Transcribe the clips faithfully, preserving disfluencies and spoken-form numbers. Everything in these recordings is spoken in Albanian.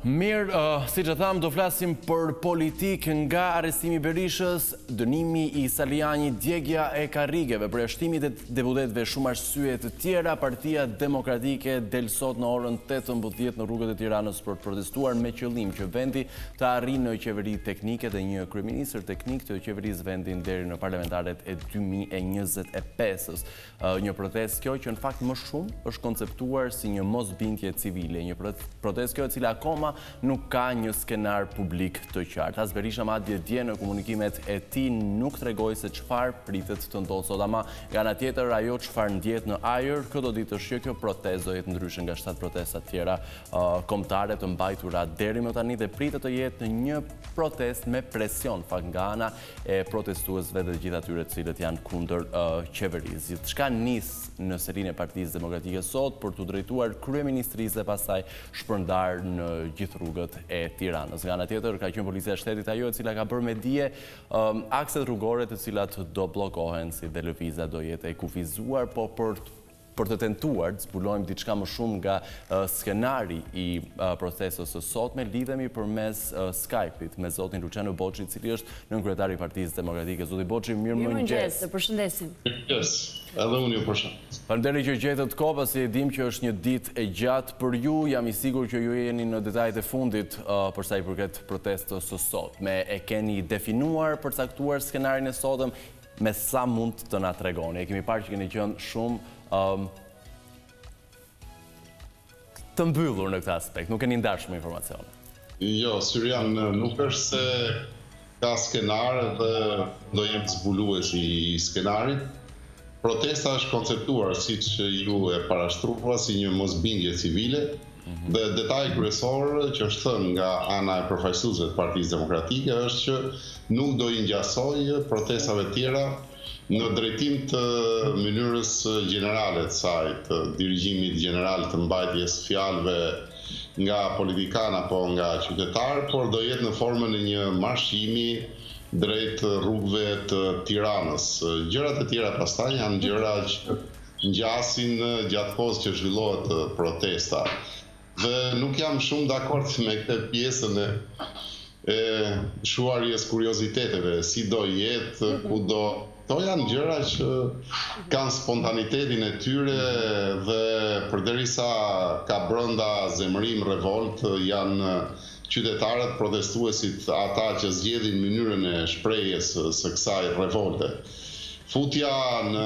Mirë, uh, si që thamë, do flasim për politikë nga arrestimi Berishës, dënimi i Saliani, djegja e karrigeve, përjashtimi të deputetëve, shumë arsye të tjera. Partia Demokratike del sot në orën tetëmbëdhjetë në rrugët e Tiranës për të protestuar me qëllim që vendi të arrijë në qeveri teknike dhe një kryeministër teknik të qeverisë vendin deri në parlamentaret e dy mijë e njëzet e pesës. Uh, një protestë kjo që në fakt më shumë është konceptuar si një mosbindje civile, një protestë kjo e cila akoma nuk ka një skenar publik të qartë. As Berisha madje dje në komunikimet e tij nuk tregoi se çfarë pritet të ndodhë sot, ama nga ana tjetër ajo çfarë ndjet në ajër këto ditë është që kjo protestë do jetë ndryshe nga shtatë protesta të tjera uh, kombëtare të mbajtura deri më tani dhe pritet të jetë një protestë me presion fakt nga ana e protestuesve dhe gjithë atyre të cilët janë kundër uh, qeverisë. Çka nis në serinë e Partisë Demokratike sot për të drejtuar kryeministrisë dhe pastaj shpërndar në gjithë rrugët e Tiranës. Nga ana tjetër ka qenë policia e shtetit ajo e cila ka bërë me dije um, akset rrugore të cilat do bllokohen, si dhe lëvizja do jetë e kufizuar, po për për të tentuar të zbulojmë diçka më shumë nga uh, skenari i uh, procesës së sotme, lidhemi përmes uh, Skype-it me zotin Luciano Boçi, i cili është nënkryetari i Partisë Demokratike. Zoti Boçi, mirëmëngjes. Mirëmëngjes, përshëndesim. Mirëmëngjes. Edhe unë ju përshëndes. Faleminderit që gjetët kohë, pasi e dim që është një ditë e gjatë për ju. Jam i sigurt që ju jeni në detajet e fundit uh, për sa i përket protestës së sotme. E keni definuar, përcaktuar skenarin e sotëm, me sa mund të na tregoni. E kemi parë që keni qenë shumë Um, të mbyllur në këtë aspekt, nuk keni ndarë shumë informacione. Jo, Syrian, nuk është se ka skenar dhe do jem zbulues i skenarit. Protesta është konceptuar si që ju e parashtrua si një mosbindje civile, mm-hmm. dhe detaj kryesor që është thënë nga ana e përfaqësuesve të Partisë Demokratike është që nuk do i ngjasoj protestave tjera në drejtim të mënyrës gjenerale të saj, të dirigjimit gjeneral të mbajtjes fjalëve nga politikan apo nga qytetar, por do jetë në formën e një marshimi drejt rrugëve të Tiranës. Gjërat e tjera pastaj janë gjëra që ngjasin gjatë kohës që zhvillohet protesta. Dhe nuk jam shumë dakord me këtë pjesën e e shuarjes kurioziteteve, si do jetë, ku do. To janë gjëra që kanë spontanitetin e tyre dhe përderisa ka brenda zemërim, revolt, janë qytetarët protestuesit ata që zgjedhin mënyrën e shprehjes së kësaj revolte. Futja në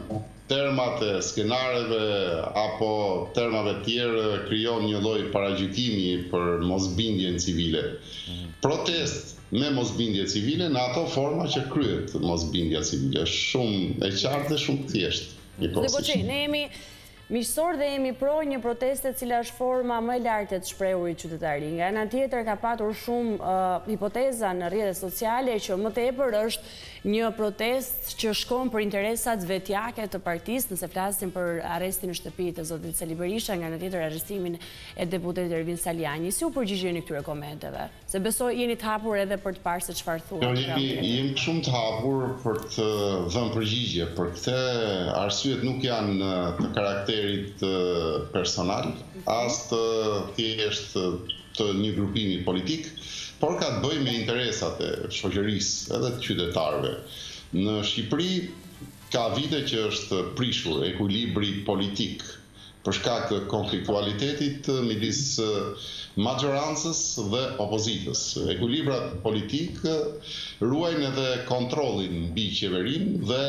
termat e skenareve apo termave tjerë krijon një lloj paragjykimi për mosbindjen civile. Protest me mosbindje civile në ato forma që kryet mosbindja civile. Shumë e qartë dhe shumë thjeshtë. Po që ne jemi miqësor dhe jemi pro një proteste cila është forma më e lartë e të shprehurit qytetari. Nga ana tjetër ka patur shumë uh, hipoteza në rrjetet sociale që më tepër është një protest që shkon për interesat vetjake të partisë, nëse flasim për arrestin në shtëpi të zotit Sali Berisha, nga ana tjetër arrestimin e deputetit Ervin Saliani. Si u përgjigjeni këtyre komenteve? Se besoj jeni të hapur edhe për të parë se çfarë thuan. Jo, jemi, jemi shumë të hapur për të dhënë përgjigje, për këtë arsyet nuk janë të karakterit personal, as të thjesht të një grupimi politik, por ka të bëjë me interesat e shoqërisë edhe të qytetarëve. Në Shqipëri ka vite që është prishur ekuilibri politik për shkak të konfliktualitetit midis majorancës dhe opozitës. Ekuilibrat politik ruajnë edhe kontrollin mbi qeverinë dhe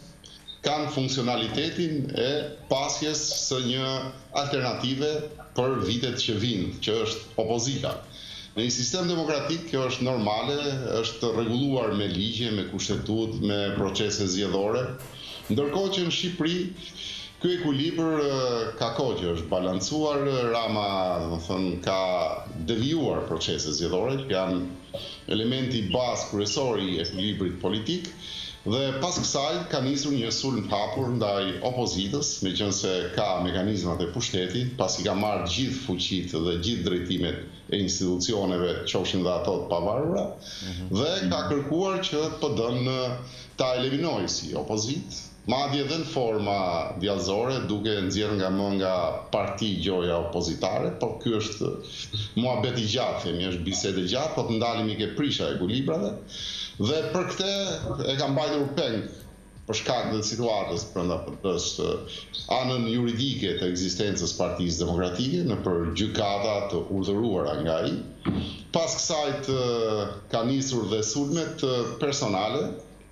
kanë funksionalitetin e pasjes së një alternative për vitet që vinë, që është opozita. Në një sistem demokratik kjo është normale, është rregulluar me ligje, me kushtetut, me procese zgjedhore, ndërkohë që në Shqipëri ky ekuilibër ka kohë që është balancuar, Rama, do të thënë, ka devijuar procese zgjedhore, që janë elementi bazë kryesor i ekuilibrit politik. Dhe pas kësaj ka nisur një sulm të hapur ndaj opozitës, meqense ka mekanizmat e pushtetit, pasi ka marrë gjithë fuqitë dhe gjithë drejtimet e institucioneve, qofshin dhe ato të pavarura, dhe ka kërkuar që P D-n ta eliminojë si opozitë madje edhe në forma djallëzore, duke nxjerrë nga më nga parti gjoja opozitare, por ky është muhabet i gjatë, themi, është bisedë e gjatë, po të ndalemi ke prisha e ekuilibrave, dhe për këtë e kam mbajtur peng për shkak të situatës brenda është anën juridike të ekzistencës Partisë Demokratike në për gjykata të urdhëruara nga ai. Pas kësaj ka nisur dhe sulmet personale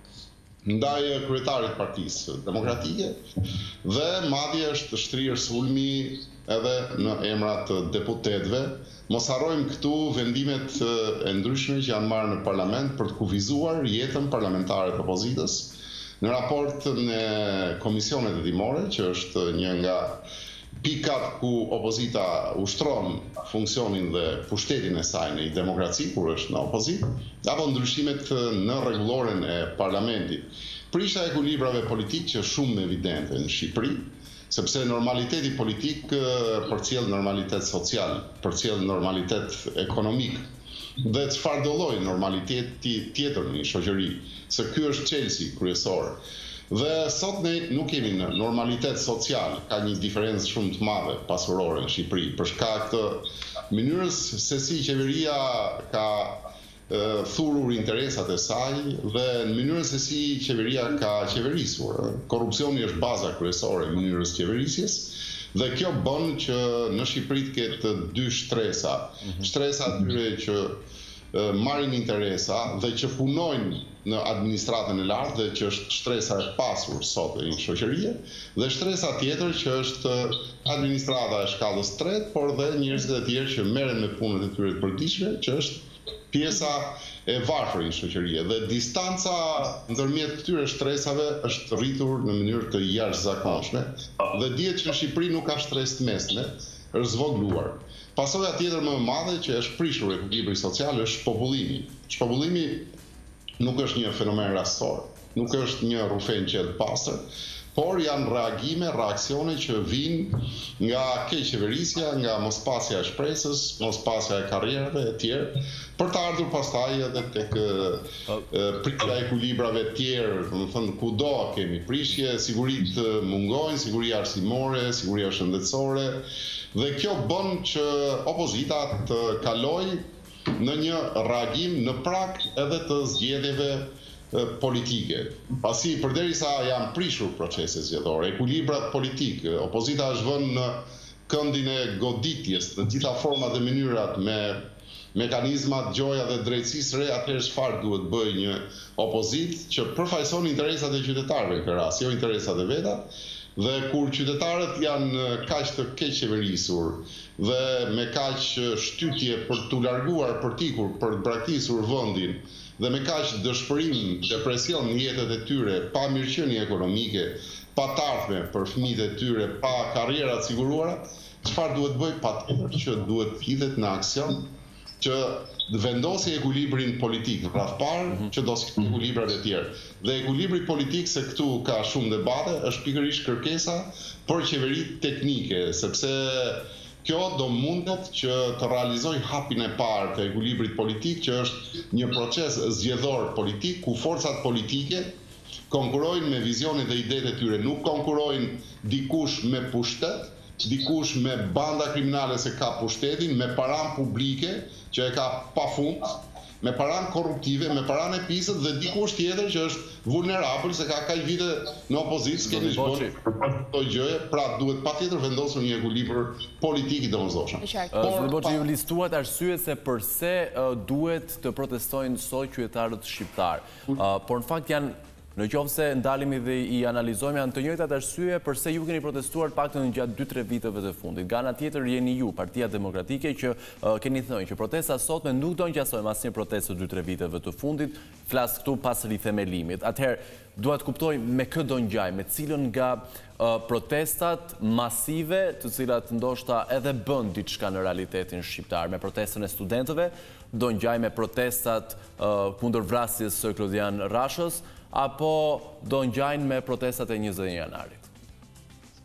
ndaj kryetarit Partisë Demokratike dhe madje është shtrirë sulmi edhe në emrat të deputetëve. Mos harrojmë këtu vendimet e ndryshme që janë marrë në parlament për të kufizuar jetën parlamentare të opozitës në raport në komisionet hetimore, që është një nga pikat ku opozita ushtron funksionin dhe pushtetin e saj në demokraci, kur është në opozit, apo ndryshimet në rregulloren e parlamentit. Prisha e ekuilibrave politik që është shumë evidente në Shqipëri, sepse normaliteti politik përcjell normalitet social, përcjell normalitet ekonomik, dhe çfarë do lloj normaliteti tjetër në një shoqëri, se ky është çelësi kryesor. Dhe sot ne nuk kemi në normalitet social, ka një diferencë shumë të madhe pasurore në Shqipëri, për shkak të mënyrës se si qeveria ka e, thurur interesat e saj dhe në mënyrën se si qeveria ka qeverisur. Korrupsioni është baza kryesore e mënyrës qeverisjes. Dhe kjo bën që në Shqipëri të ketë dy shtresa. Shtresa atyre që marrin interesa dhe që punojnë në administratën e lartë dhe që është shtresa e pasur sot e një shoqërie, dhe shtresa tjetër që është administrata e shkallës tretë, por dhe njerëzit e tjerë që merren me punët e tyre të përditshme, që është pjesa e varfër e një shoqërie. Dhe distanca ndërmjet këtyre shtresave është rritur në mënyrë të jashtëzakonshme dhe dihet që në Shqipëri nuk ka shtresë të mesme, është zvogluar. Pasoja tjetër më e madhe që është prishur ekuilibri social është shpobullimi. Shpobullimi nuk është një fenomen rastësor, nuk është një rrufenqe të pastër, por janë reagime, reakcione që vijnë nga keqeverisja, nga mospasja e shpresës, mospasja e karrierave e tjerë, për të ardhur pastaj edhe tek prishja e ekuilibrave të tjerë, do të thënë kudo kemi prishje, siguritë mungojnë, siguria arsimore, siguria shëndetësore, dhe kjo bën që opozita të kalojë në një reagim në prag edhe të zgjedhjeve politike. Pasi përderisa janë prishur procese zgjedhore, ekuilibrat politik, opozita është vënë në këndin e goditjes në gjitha format dhe mënyrat me mekanizmat gjoja dhe drejtësisë re, atëherë çfarë duhet bëjë një opozit që përfaqëson interesat e qytetarëve në këtë rast, jo interesat e veta. Dhe kur qytetarët janë kaq të keq qeverisur dhe me kaq shtytje për t'u larguar përtikur, për të braktisur vendin, dhe me kaq dëshpërim, depresion në jetët e tyre, pa mirëqenie ekonomike, pa të ardhme për fëmijët e tyre, pa karriera të siguruara, çfarë duhet bëj? Patjetër që duhet hidhet në aksion që vendosi ekuilibrin politik rreth parë, që do si ekuilibrat e tjerë. Dhe ekuilibri politik, se këtu ka shumë debate, është pikërisht kërkesa për qeveri teknike, sepse kjo do mundet që të realizoj hapin e parë të ekuilibrit politik, që është një proces zgjedhor politik, ku forcat politike konkurojnë me vizionet dhe idetë e tyre, nuk konkurojnë dikush me pushtet, dikush me banda kriminale se ka pushtetin, me paran publike që e ka pa fund, me paran korruptive, me paran e pisët dhe dikush tjetër që është vulnerabël se ka kaq vite në opozitë, s'keni zgjodhur këto gjëje, pra duhet patjetër vendosur një ekuilibër politik i domosdoshëm. Zoti Boçi, ju listuat arsyet se përse duhet të protestojnë sot qytetarët shqiptarë, por në fakt janë në qoftë se ndalemi dhe i analizojmë janë të njëjtat arsye përse ju keni protestuar paktën gjatë dy tre viteve të fundit. Nga ana tjetër jeni ju, Partia Demokratike, që uh, keni thënë që protesta sotme nuk do ngjasojmë asnjë protestë të dy tre viteve të fundit, flas këtu pas rithemelimit. Atëherë, dua të kuptoj me kë do ngjaj, me cilën nga uh, protestat masive, të cilat ndoshta edhe bën diçka në realitetin shqiptar, me protestën e studentëve, do ngjaj me protestat uh, kundër vrasjes së Klodian Rashës, apo do ngjajnë me protestat e njëzet e një janarit?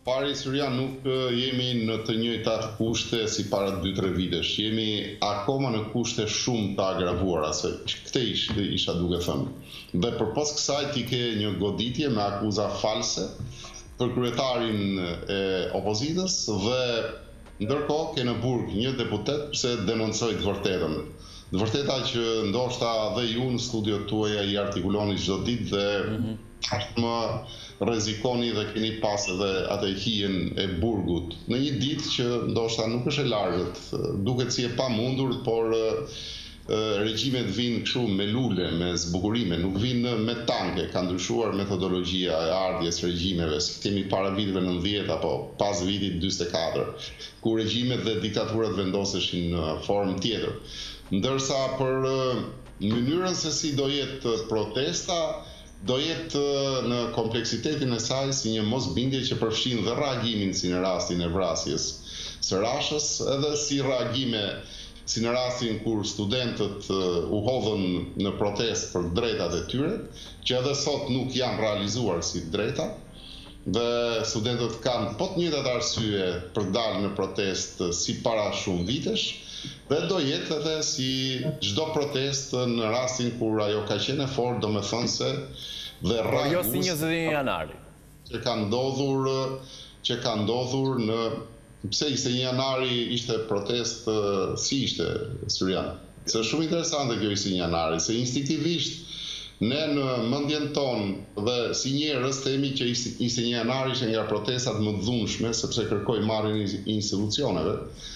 Pari Syrian, nuk jemi në të njëjtat kushte si para dy tre vitesh. Jemi akoma në kushte shumë të agravuara, se këte isha duke thënë. Dhe përpos kësaj ti ke një goditje me akuza false për kryetarin e opozitës dhe ndërkohë ke në burg një deputet se denoncoi të vërtetën. Të vërteta që ndoshta dhe ju në studiot tuaja i artikuloni çdo ditë dhe mm-hmm. më rrezikoni dhe keni pas edhe atë hijen e burgut. Në një ditë që ndoshta nuk është e largët, duket si e pamundur, por regjimet vinë kështu me lule, me zbukurime, nuk vinë me tanke, ka ndryshuar metodologjia e ardhjes regjimeve, si kemi para viteve nëntëdhjetë apo pas vitit dyzet e katër, ku regjimet dhe diktaturat vendoseshin në formë tjetër. Ndërsa për mënyrën se si do jetë protesta, do jetë në kompleksitetin e saj si një mosbindje që përfshin dhe reagimin si në rastin e vrasjes së Rashës, edhe si reagime si në rastin kur studentët u hodhën në protest për drejtat e tyre, që edhe sot nuk janë realizuar si drejta, dhe studentët kanë po të njëjtat arsye për dalë në protest si para shumë vitesh, dhe do jetë edhe si çdo protest në rastin kur ajo ka qenë e fortë, do me thënë se dhe por jo si njëzet e një janari që ka ndodhur që ka ndodhur në pse ishte një janari, ishte protest si ishte Syrian. Se është shumë interesante kjo ishte një janari, se instinktivisht ne në mendjen tonë dhe si njerëz themi që ishte një janari ishte nga protestat më të dhunshme sepse kërkoi marrjen e institucioneve.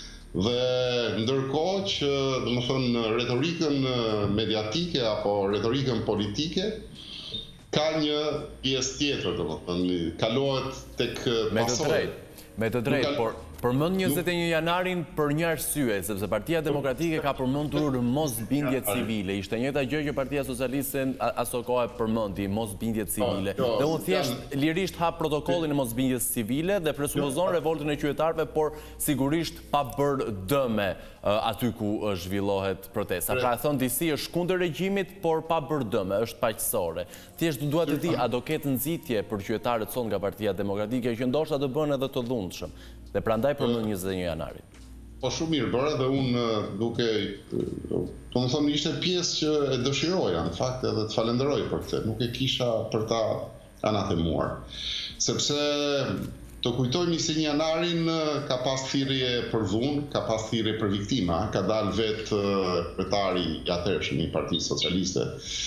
Dhe ndërkohë që, domethënë, në retorikën mediatike apo retorikën politike ka një pjesë tjetër, domethënë, kalohet tek pasojë. Me të drejtë, por përmend njëzet e një janarin për një arsye, sepse Partia Demokratike ka përmendur mosbindje civile. Ishte njëjta gjë që Partia Socialiste aso kohë përmendi, mosbindje civile. Dhe unë thjesht lirisht hap protokollin e mosbindjes civile dhe presupozon revoltën e qytetarëve, por sigurisht pa bërë dëme aty ku zhvillohet protesta. Pra e thon disi është kundër regjimit, por pa bërë dëme, është paqësore. Thjesht dua të di, a do ketë nxitje për qytetarët son nga Partia Demokratike që ndoshta të bëhen edhe të dhunshëm. Dhe prandaj përmend njëzet e një janarit. Po shumë mirë bërë dhe unë duke, po më thonë ishte pjesë që e dëshiroja, në fakt edhe të falenderoj për këtë, nuk e kisha për ta anatemuar. Sepse të kujtojmë se një janarin ka pas thirrje për dhunë, ka pas thirrje për viktima, ka dalë vetë kryetari i atëhershëm i Partisë Socialiste,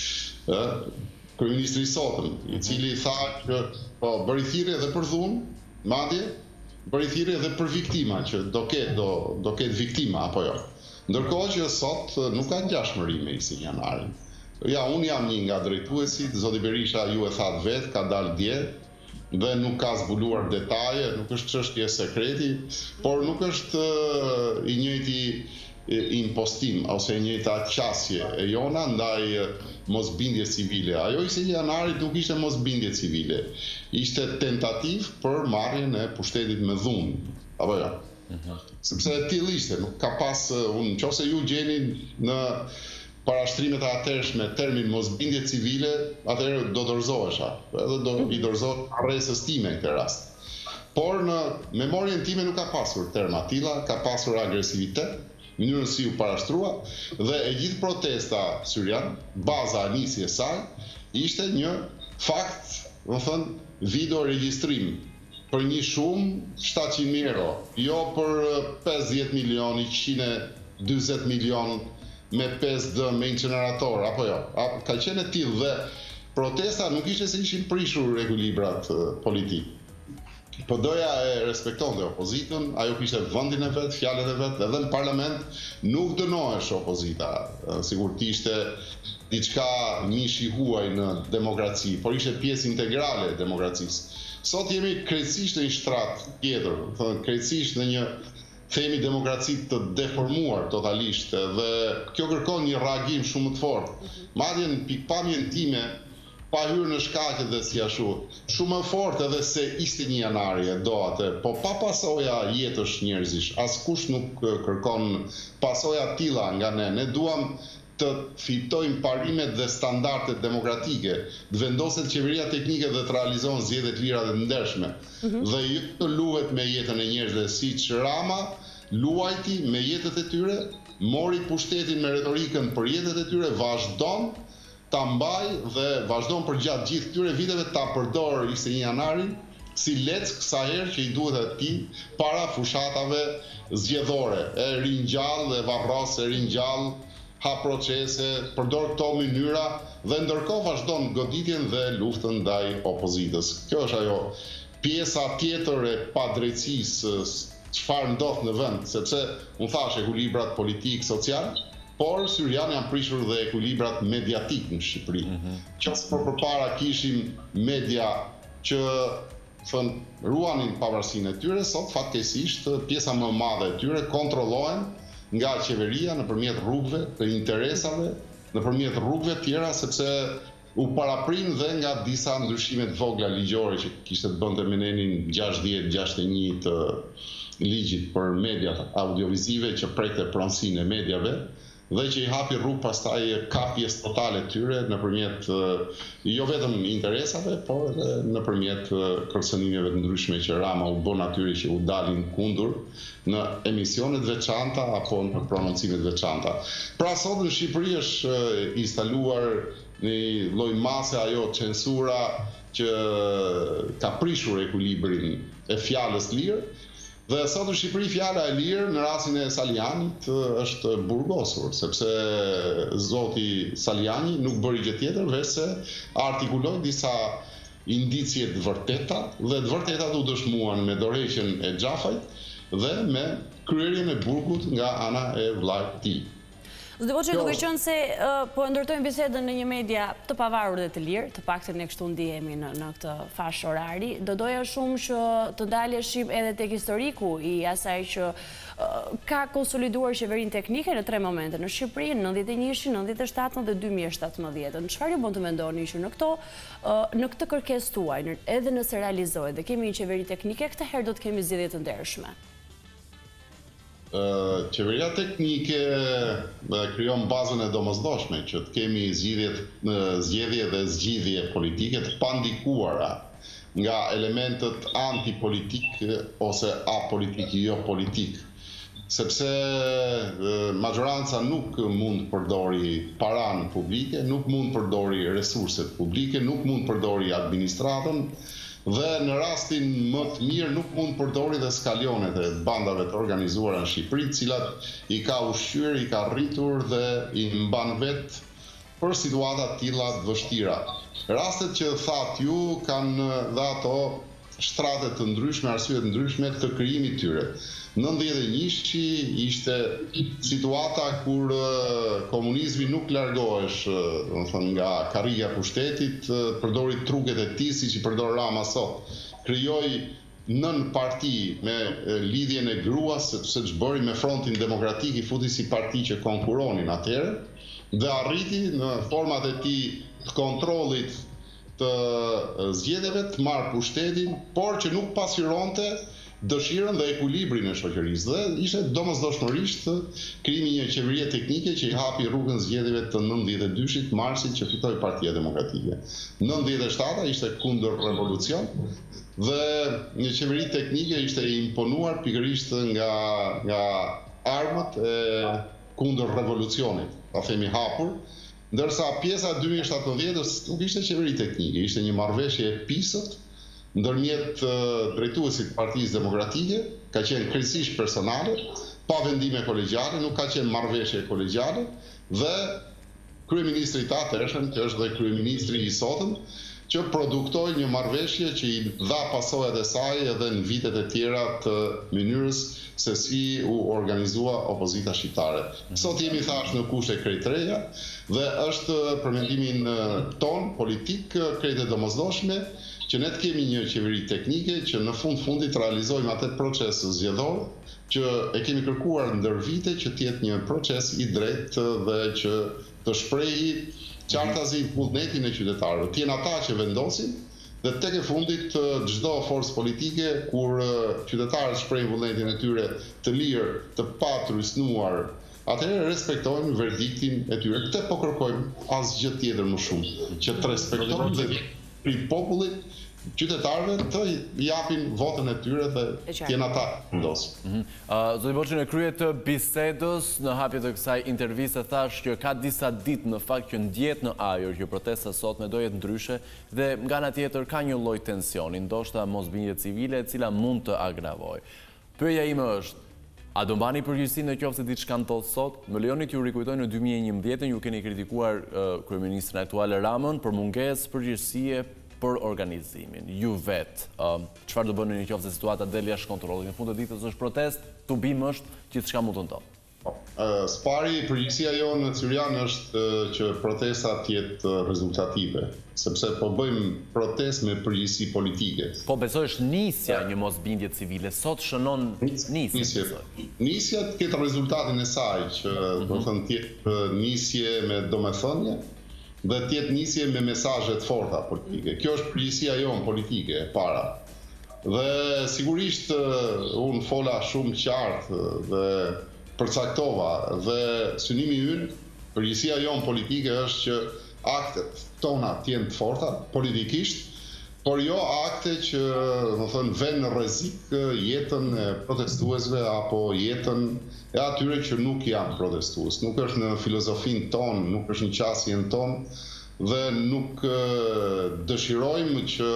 kryeministri i sotëm, i cili tha që po bëri thirrje edhe për dhunë, madje bëri thirrje edhe për viktima, që do ketë do, do ketë viktima apo jo. Ndërkohë që sot nuk ka ngjashmëri me ishin janarin. Ja, unë jam një nga drejtuesit, zoti Berisha ju e thatë vetë, ka dalë dje, dhe nuk ka zbuluar detaje, nuk është çështje sekreti, por nuk është i njëjti impostim ose e njëjta qasje e jona ndaj mosbindje civile. Ajo ishte një janarit nuk ishte mosbindje civile. Ishte tentativ për marrjen e pushtetit me dhunë. Apo jo? Sepse tillë ishte, nuk ka pas, unë nëse ju gjeni në parashtrimet e atërshme termin mosbindje civile, atëherë do dorëzohesha. Edhe do i dorëzohet arrestës time në këtë rast. Por në memorien time nuk ka pasur terma tilla, ka pasur agresivitet, mënyrën si u parashtrua, dhe e gjithë protesta syrian, baza e nisjes e saj, ishte një fakt, do të thënë, video regjistrim për një shumë shtatëqind mijë euro, jo për pesëdhjetë milion, njëqind e dyzet milion me pesë D me incinerator, apo jo. Ka qenë e tillë dhe protesta nuk ishte se ishin prishur ekuilibrat politik. P D-ja e respektonte opozitën, ajo kishte vendin e vet, fjalën e vet, edhe në parlament nuk dënohesh opozita, sikur të ishte diçka mishi huaj në demokraci, por ishte pjesë integrale e demokracisë. Sot jemi krejtësisht në një shtrat tjetër, krejtësisht në një themi demokraci të deformuar totalisht, dhe kjo kërkon një reagim shumë të fortë. Madje në pikpamjen time, pa hyrë në shkaqe dhe si ashtu, shumë më fort edhe se ishte një janari e do atë, po pa pasoja jetësh njerëzish, askush nuk kërkon pasoja tilla nga ne. Ne duam të fitojnë parimet dhe standardet demokratike, të vendoset qeveria teknike dhe të realizohen zgjedhje të lira dhe të ndershme. Dhe jo të luhet me jetën e njerëzve, siç Rama luajti me jetët e tyre, mori pushtetin me retorikën për jetët e tyre, vazhdon ta mbaj dhe vazhdon për gjatë gjithë këtyre viteve ta përdor ishte një janarin si leck sa herë që i duhet atij para fushatave zgjedhore. E ringjall, e varros, e ringjall, ha procese, përdor këto mënyra dhe ndërkohë vazhdon goditjen dhe luftën ndaj opozitës. Kjo është ajo pjesa tjetër e padrejtësisë, çfarë ndodh në vend, sepse unë thash ekuilibrat politik, social, por Syrian janë prishur dhe ekuilibrat mediatik në Shqipëri. Qoftë për përpara kishim media që thon ruanin pavarësinë e tyre, sot fatkeqësisht pjesa më e madhe e tyre kontrollohen nga qeveria nëpërmjet rrugëve, të interesave, nëpërmjet rrugëve tjera, sepse u paraprin dhe nga disa ndryshime të vogla ligjore që kishte të bënte me nenin gjashtëdhjetë gjashtëdhjetë e një të ligjit për mediat audiovizive që prekte pronësinë e mediave dhe që i hapi rrugë pastaj kapjes totale tyre nëpërmjet jo vetëm interesave, por edhe nëpërmjet kërcënimeve të ndryshme që Rama u bën atyre që u dalin kundër në emisionet veçanta apo në prononcime të veçanta. Pra sot në Shqipëri është instaluar një lloj mase ajo censura që ka prishur ekuilibrin e fjalës lirë. Dhe sot në Shqipëri fjala e lirë në rastin e Salianit është burgosur, sepse zoti Saliani nuk bëri gjë tjetër veç se artikuloi disa indicie të vërteta dhe të vërtetat u dëshmuan me dorëheqjen e Xhafait dhe me kryerjen e burgut nga ana e vllait të tij. Zoti Boçi, duke qenë se uh, po ndërtojmë bisedën në një media të pavarur dhe të lirë, të paktën ne kështu ndihemi në, në këtë fash orari, do doja shumë që të daleshim edhe tek historiku i asaj që uh, ka konsoliduar qeverinë teknike në tre momente, në Shqipëri, në nëntëdhjetë e një, nëntëdhjetë e shtatën dhe dy mijë e shtatëmbëdhjetë. Çfarë ju bën të mendoni që në këto uh, në këtë kërkesë tuaj, edhe nëse realizohet dhe kemi një qeveri teknike, këtë herë do të kemi zgjedhje të ndershme? Qeveria teknike krijon bazën e domosdoshme që të kemi zgjedhje dhe zgjidhje politike të pandikuara nga elementet antipolitik ose apolitik, jo politik. Sepse majoranca nuk mund të përdori paranë publike, nuk mund të përdori resurset publike, nuk mund të përdori administratën, dhe në rastin më të mirë nuk mund përdori dhe skalionet e bandave të organizuara në Shqipëri, cilat i ka ushqyer, i ka rritur dhe i mban vetë për situata të tilla të vështira. Rastet që thatë ju kanë dhe ato shtrate të ndryshme, arsye të ndryshme të krijimit tyre. nëntëdhjetë e një ishte situata kur komunizmi nuk largohesh nga karrika e pushtetit, përdori truket e tij siç i përdor Rama sot. Krijoi nën parti me lidhjen e gruas, sepse ç'bëri me Frontin Demokratik, i futi si parti që konkuronin atëherë dhe arriti në format e tij të kontrollit të zgjedhjeve të marrë pushtetin, por që nuk pasqyronte dëshirën dhe ekuilibrin e shoqërisë dhe ishte domosdoshmërisht krijimi një qeverie teknike që i hapi rrugën zgjedhjeve të nëntëdhjetë e dyshit marsit që fitoi Partia Demokratike. nëntëdhjetë e shtata ishte kundër revolucion dhe një qeveri teknike ishte imponuar pikërisht nga nga armët e kundër revolucionit, ta themi hapur, ndërsa pjesa e dy mijë e shtatëmbëdhjetës nuk ishte qeveri teknike, ishte një marrëveshje e pisët ndërmjet drejtuesit Partisë Demokratike, ka qenë krejtësisht personale, pa vendime kolegjiale, nuk ka qenë marrëveshje kolegjiale, dhe kryeministri i atëhershëm, që është dhe kryeministri i sotëm, që produktoi një marrëveshje që i dha pasojat e saj edhe në vitet e tjera të mënyrës se si u organizua opozita shqiptare. Sot jemi thash në kushte krejt reja dhe është për mendimin ton politik krejt e domosdoshme që ne të kemi një qeveri teknike që në fund fundit realizojmë atë proces zgjedhor që e kemi kërkuar ndër vite që të jetë një proces i drejtë dhe që të shprehi qartazi vullnetin e qytetarëve. Të jenë ata që vendosin dhe tek e fundit çdo forcë politike kur qytetarët shprehin vullnetin e tyre të lirë, të pa trysnuar atëherë respektojmë verdiktin e tyre. Këtë po kërkojmë asgjë tjetër më shumë, që të respektojmë dhe prit popullit, qytetarëve të japin votën e tyre dhe tjenë ata vendosë. Zoti Boçi, në krye të bisedës, në hapje të kësaj interviste, thash që ka disa ditë në fakt që ndjet në ajër që protesta sot me do jetë ndryshe dhe nga ana tjetër ka një lloj tensioni, ndoshta mosbindje civile e cila mund të agravojë. Pyetja ime është, a do mbani përgjegjësi në qoftë se diçka ndodh sot? Më lejoni t'ju rikujtoj në dy mijë e njëmbëdhjetë ju keni kritikuar uh, kryeministrin aktual Ramën për mungesë përgjegjësie për organizimin. Ju vetë, uh, çfarë do bëni në qoftë se situata del jashtë kontrollit? Në fund të ditës është protest, tubim është gjithçka mund të ndodhë. Uh, Spari, përgjegjësia jonë në Cyrian është uh, që protestat jetë uh, rezultative, sepse po bëjmë protest me përgjegjësi politike. Po besoj është nisja një mosbindje civile, sot shënon nisje. Nisja të ketë rezultatin e saj, që mm-hmm. do thënë tjetë nisje me domethënie, dhe tjetë nisje me mesazhe të forta politike. Kjo është përgjegjësia jonë politike e para. Dhe sigurisht unë fola shumë qartë dhe përcaktova dhe synimi ynë, përgjegjësia jonë politike është që aktet tona të jenë të forta politikisht, por jo akte që do thënë vënë në rrezik jetën e protestuesve apo jetën e atyre që nuk janë protestues. Nuk është në filozofinë tonë, nuk është në qasjen tonë dhe nuk dëshirojmë që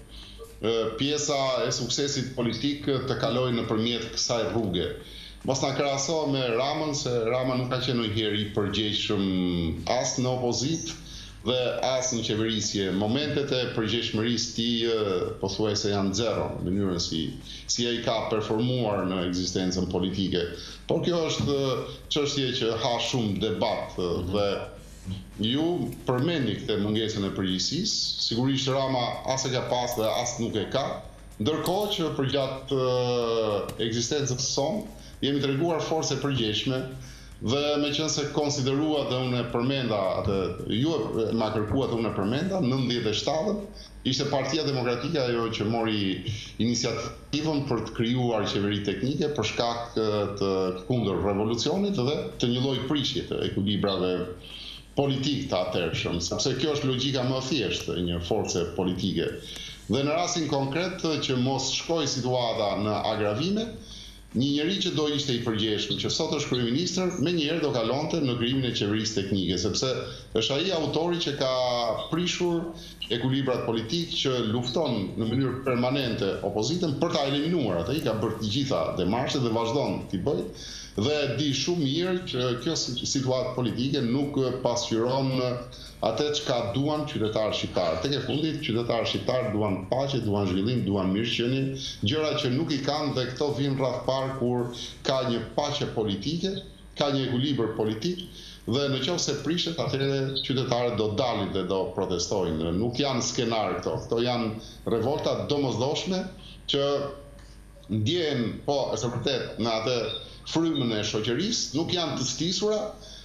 pjesa e suksesit politik të kalojë nëpërmjet kësaj rruge. Mos na krahaso me Ramën, se Rama nuk ka qenë ndonjëherë i përgjegjshëm as në opozitë dhe as në qeverisje. Momentet e përgjegjshmërisë të tij pothuajse janë zero në mënyrën si si ai ka performuar në ekzistencën politike. Por kjo është çështje që ha shumë debat dhe ju përmendni këtë mungesën e përgjegjësisë. Sigurisht Rama as e ka pas dhe as nuk e ka. Ndërkohë që përgjatë ekzistencës sonë jemi treguar forcë përgjegjshme dhe me qenë se konsiderua dhe unë e përmenda, dhe ju e ma kërkuat dhe unë e përmenda, në nëntëdhjetë e shtatën, ishte Partia Demokratike ajo që mori iniciativën për të krijuar qeveri teknike për shkak të kundër revolucionit dhe të një lloji prishje të ekuilibrave politik të atërshëm, sepse kjo është logjika më e thjeshtë e një force politike. Dhe në rastin konkret që mos shkoj situata në agravime, një njeri që do ishte i përgjegjshëm, që sot është kryeministër, menjëherë do kalonte në krijimin e qeverisë teknike, sepse është ai autori që ka prishur ekuilibrat politik, që lufton në mënyrë permanente opozitën për ta eliminuar atë. Ai ka bërë të gjitha demarshet dhe vazhdon t'i bëjë, dhe di shumë mirë që kjo situatë politike nuk pasqyron atë çka duan qytetarët shqiptarë. Tek e fundit qytetarët shqiptarë duan paqe, duan zhvillim, duan mirëqenie, gjëra që nuk i kanë dhe këto vijnë rreth parë kur ka një paqe politike, ka një ekuilibër politik dhe në qoftë se prishet, atëherë qytetarët do dalin dhe do protestojnë. Nuk janë skenar këto, këto janë revolta domosdoshme që ndjehen po është vërtet në atë frymën e shoqërisë, nuk janë të stisura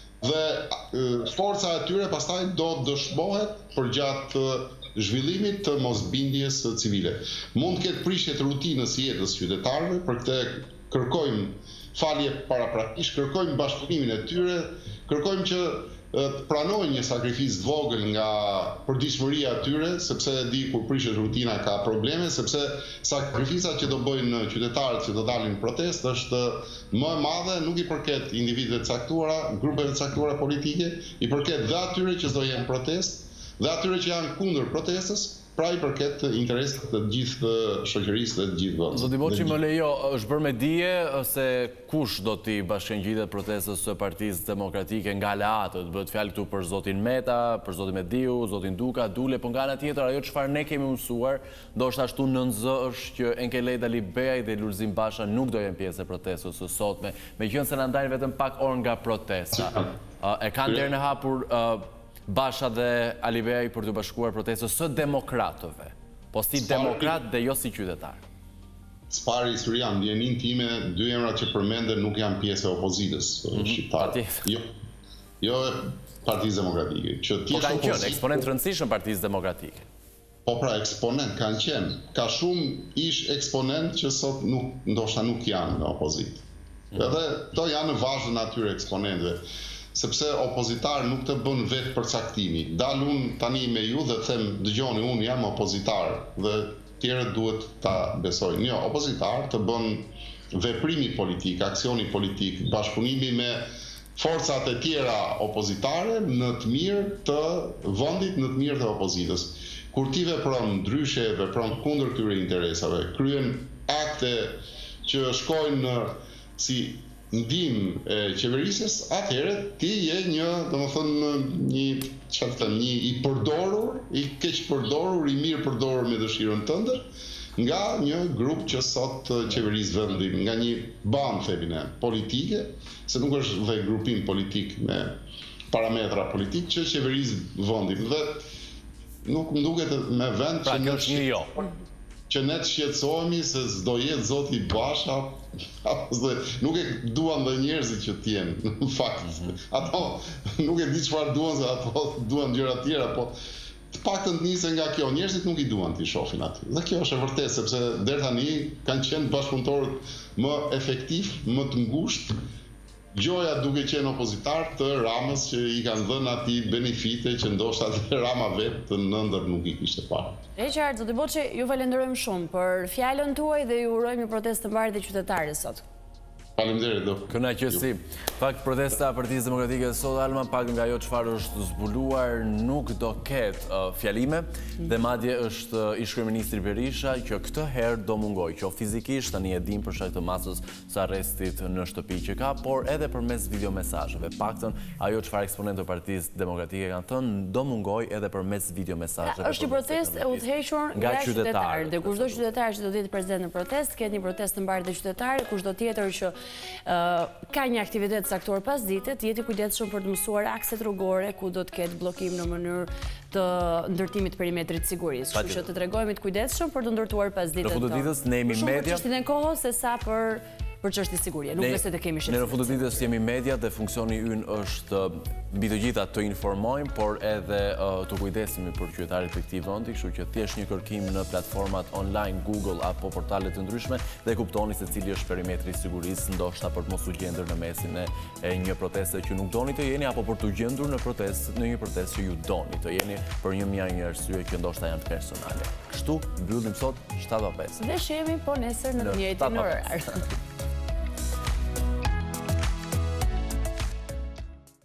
dhe forca e tyre pastaj do dëshmohet përgjatë zhvillimit të mosbindjes civile. Mund të ketë prishje të rutinës së jetës qytetarëve, për këtë kërkojmë falje paraprakisht, kërkojmë bashkëpunimin e tyre, kërkojmë që të pranojnë një sakrificë të vogël nga përditshmëria e tyre, sepse di kur prishet rutina ka probleme, sepse sakrifica që do bëjnë qytetarët që do dalin në protestë është më e madhe, nuk i përket individëve të caktuara, grupeve të caktuara politike, i përket dhe atyre që do jenë protestë dhe atyre që janë kundër protestës, pra i përket interesit të gjithë shoqërisë dhe të gjithë votës. Zoti Boçi, më lejo, është bërë me dije se kush do t'i bashkëngjitet protestës së Partisë Demokratike nga aleatët? Bëhet fjalë këtu për zotin Meta, për zotin Mediu, zotin Duka, Dule, por nga ana tjetër ajo çfarë ne kemi mësuar, ndoshta ashtu në N Z është që Enkeleda Libeaj dhe Lulzim Basha nuk do jenë pjesë e protestës së sotme, meqenëse se na ndajnë vetëm pak orë nga protesta. E kanë derën e hapur Basha dhe Alibeaj për të bashkuar protestës së demokratëve, po si demokrat dhe jo si qytetar. Spari Syrian, ndjenin time, dy emrat që përmende nuk janë pjesë e opozitës shqiptare. Jo, jo e Partisë Demokratike. Po kanë qenë eksponent rëndësishëm Partisë Demokratike. Po pra, eksponent kanë qenë. Ka shumë ish eksponent që sot ndoshta nuk janë në opozitë. Edhe to janë në vazhën atyre eksponentëve. Sepse opozitar nuk të bën vetë përcaktimi. Dal unë tani me ju dhe them, dëgjoni, unë jam opozitar dhe tjerët duhet ta besojnë. Jo, opozitar të bën veprimi politik, aksioni politik, bashkëpunimi me forcat e tjera opozitare në të mirë të vendit, në të mirë të opozitës. Kur ti vepron ndryshe, vepron kundër këtyre interesave, kryen akte që shkojnë si ndihmë e qeverisjes, atëherë ti je një, domethënë një, çfarë të them, një i përdorur, i keq përdorur, i mirë përdorur me dëshirën tënde, nga një grup që sot qeveris vendin, nga një banë, themi ne, politike, se nuk është dhe grupim politik me parametra politik, që qeveris vendin. Dhe nuk më duket me vend pra, që në është një jo. që ne të shqetësohemi se s'do jetë zoti Basha, nuk e duan dhe njerëzit që t'jenë, në fakt. Ato nuk e di çfarë duan, se ato duan gjëra tjera, po të paktën të nisen nga kjo, njerëzit nuk i duan t'i shohin aty. Dhe kjo është e vërtetë, sepse deri tani kanë qenë bashkëpunëtorët më efektiv, më të ngushtë, gjoja duke qenë opozitar të Ramës që i kanë dhënë atij benefite që ndoshta dhe Rama vetë në ëndër nuk i kishte parë. Richard, zoti Boçi, ju falenderojmë shumë për fjalën tuaj dhe ju urojmë një protestë të mbarë dhe qytetare sot. Faleminderit do. Kënaqësi. Fakt protesta e Partisë Demokratike sot, Alma, pak nga ajo çfarë është zbuluar, nuk do ketë uh, fjalime dhe madje është uh, ish-kryeministri Berisha që këtë herë do mungoj, që fizikisht tani e dim për shkak të masës së arrestit në shtëpi që ka, por edhe përmes videomesazheve. Paktën ajo çfarë eksponentë të Partisë Demokratike kanë thënë, do mungoj edhe përmes videomesazheve. Është një protestë e udhëhequr nga qytetarët. Dhe kushdo qytetar që do të jetë prezant në protestë, ketë një protestë të mbarë dhe qytetare, kushdo tjetër që ka një aktivitet saktor pas ditet, jeti kujdesshëm për të mësuar akset rrugore ku do të ketë bllokim në mënyrë të ndërtimit perimetrit sigurisë. Kështu që të tregojmë të kujdesshëm për të ndërtuar pas ditet. Në fund të ditës ne jemi media. Për çështjen e kohës se sa për për çështje sigurie, nuk nëse të kemi shqetësim. Ne në fund të ditës jemi media dhe funksioni ynë është mbi të gjitha të informojmë, por edhe uh, të kujdesemi për qytetarët e këtij vendi, kështu që thjesht një kërkim në platformat online, Google apo portale të ndryshme dhe kuptoni se cili është perimetri i sigurisë, ndoshta për të mos u gjendur në mesin e, e një proteste që nuk doni të jeni apo për të gjendur në protestë në një protestë që ju doni të jeni për një mijë një arsye që ndoshta janë personale. Kështu mbyllim sot shtatë e pesë. Dhe shihemi po nesër në të njëjtin orar.